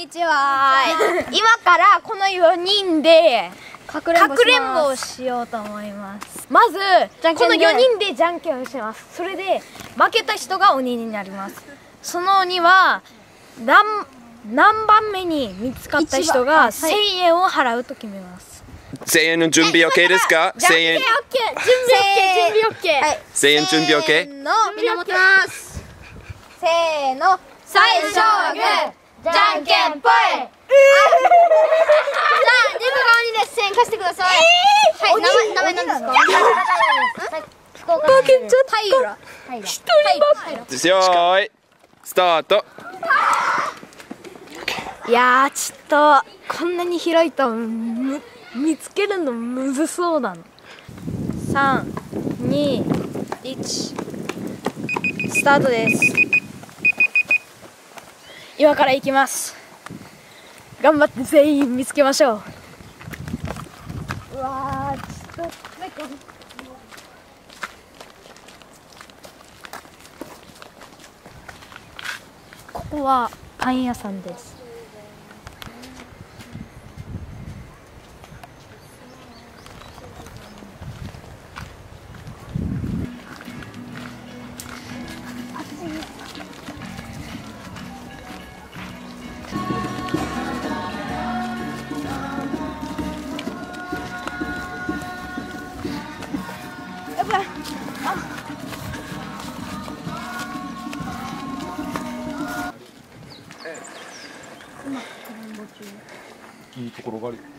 にちは。今からこの4人でかくれんぼをしようと思います。まずこの4人でじゃんけんをします。それで負けた人が鬼になります。その鬼は何番目に見つかった人が1000円を払うと決めます。 1000円の準備 OK ですか？1000円。 準備 OK。 1000円準備 OK。 みんな持ってます。せーの、最初はグー、じゃんけんぽい。じゃあ、自分が鬼です。1000円貸してください。はい、名前なんですか？福岡県。平。一人ですよーい、スタート。 いやー、ちょっとこんなに広いと見つけるのむずそうだな。3、2、1、スタートです。今から行きます。頑張って全員見つけましょう。うわー、ちょっとなんかここはパン屋さんです。 いいところがある。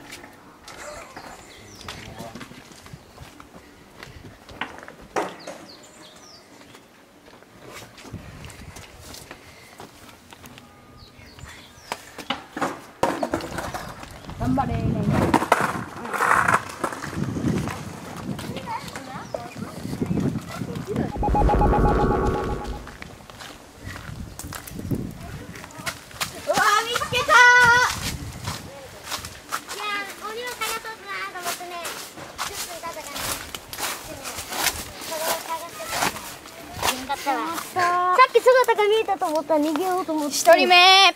頑張れ。さっき姿が見えたと思ったら逃げようと思って。1人目。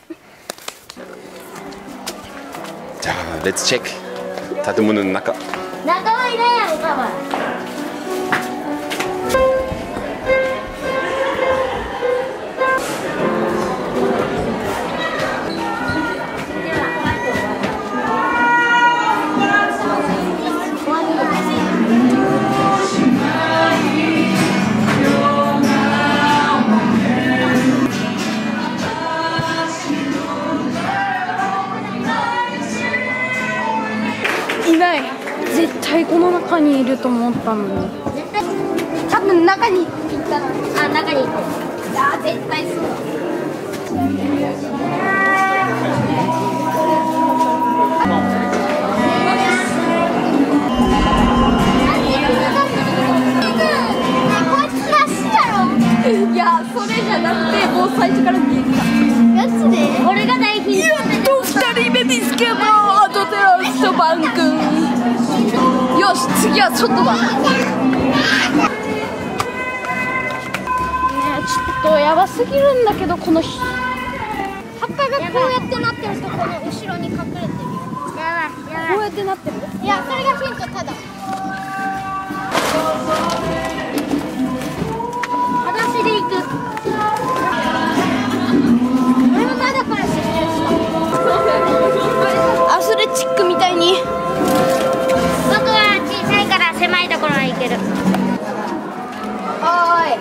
じゃあレッツチェック。建物の中。 中はいないやろ多分。いない。絶対この中にいると思ったのに。絶対多分中に行ったの。あ、中に行って。あ、絶対そう。いや、それじゃなくてもう最初から見えてた。ガチで俺が大ヒント。やっと2人目見つけた。あとテラスとバン君。よし、次は外だ。ねえ、ちょっとやばすぎるんだけど、この葉っぱがこうやってなってるとこの後ろに隠れてる。やばいやばい。こうやってなってる。いや、それがヒント。ただ裸足で行く。俺もまだこれ知ってるし。アスレチックみたいに。僕は小さいから狭いところは行ける。おーい。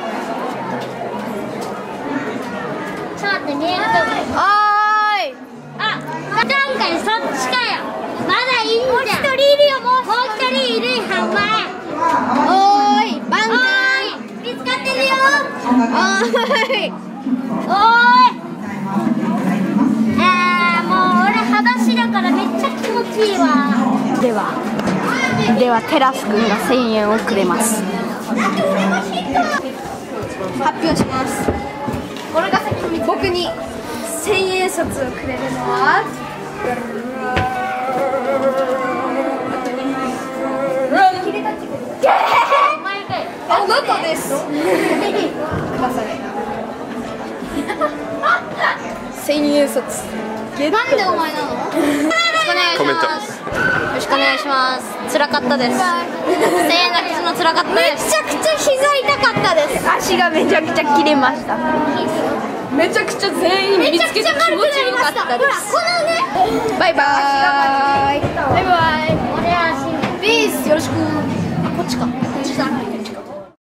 ちょっと待って、見えるとこ。おーい。あ、今回そっちかよ。まだいいんじゃん。もう一人いるよ。もう一人いるよ。おーい、バン君。見つかってるよ。おーい。おーい。もう俺裸足だからめっちゃ気持ちいいわ。ではテラス君が1000円をくれます。発表します。俺が先に僕に1000円札をくれるのはあなたです。ください。1000円札。 なんでお前なの？よろしくお願いします。 コメント。 よろしくお願いします。辛かったです。声援が聞くの辛かったです。めちゃくちゃ膝痛かったです。 足がめちゃくちゃ切れました。めちゃくちゃ全員見つけて気持ちよかったです。 このね、 バイバーイ。バイバイ。 俺らしい。 ピースよろしく。こっちか。